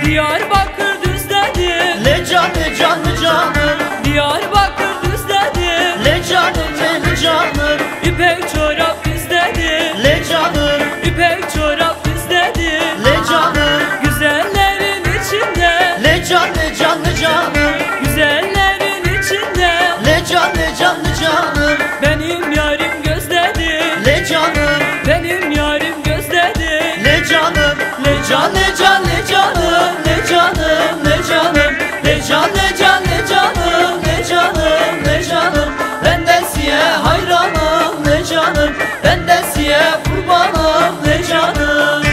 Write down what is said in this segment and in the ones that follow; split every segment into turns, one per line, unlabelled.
Diyarbakır düzledi,
Le canı canı canım,
Diyarbakır düzledi,
le canım le canım,
İpek çorap düzledi,
le canım,
İpek çorap düzledi,
le canım,
güzellerin içinde,
le canı canı canım,
güzellerin içinde,
le canı canı canım,
benim yarim gözledi,
le canım,
benim yarim gözledi,
le canım, le can le can le canım, le canım le canım, le can le can le canım, le canım le canım, ben de siye hayranım le canım, ben de siye kurbanım le canım.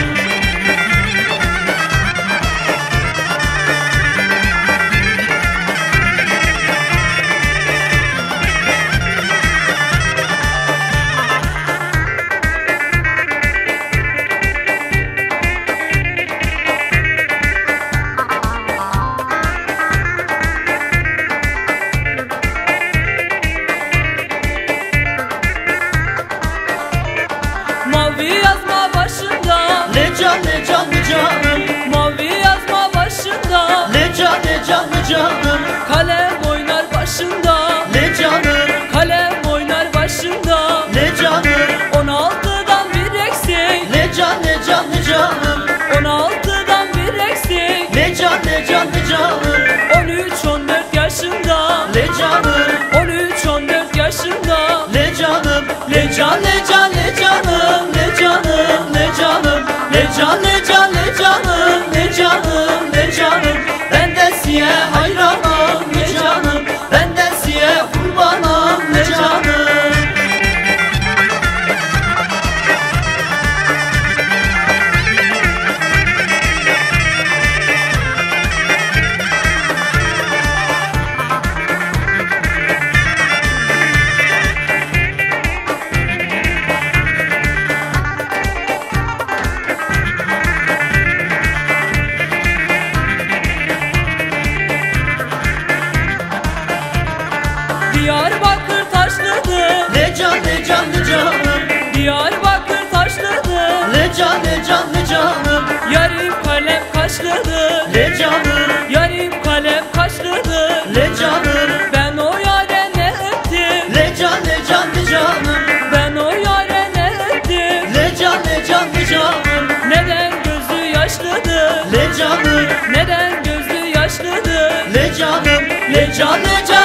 mavi yazma başında,
Le can le can le canım,
mavi yazma başında,
le can le can le canım,
kalem oynar başında,
le canım,
kalem oynar başında,
le canım,
16'dan bir eksik,
le can le can le canım,
16'dan bir eksik,
le can le can le canım,
13-14 yaşında,
le canım,
13-14 yaşında,
le canım, le can le can le canım, le canım, le canım, le can le can le canım, le canım, le canım, ben de siye hayranım le canım, ben de siye kurbanım le canım.
Diyarbakır taşlıdır,
Le can le can le canım,
Diyarbakır taşlıdır,
le can le can le canım,
yarim kalem kaşlıdır,
le canım,
yarim kalem kaşlıdır,
le canım,
ben o yare ne ettim,
le can le can le canım,
ben o yare ne ettim,
le can le can le canım,
neden gözü yaşlıdır,
le canım,
neden gözü yaşlıdır,
le canım, le can le can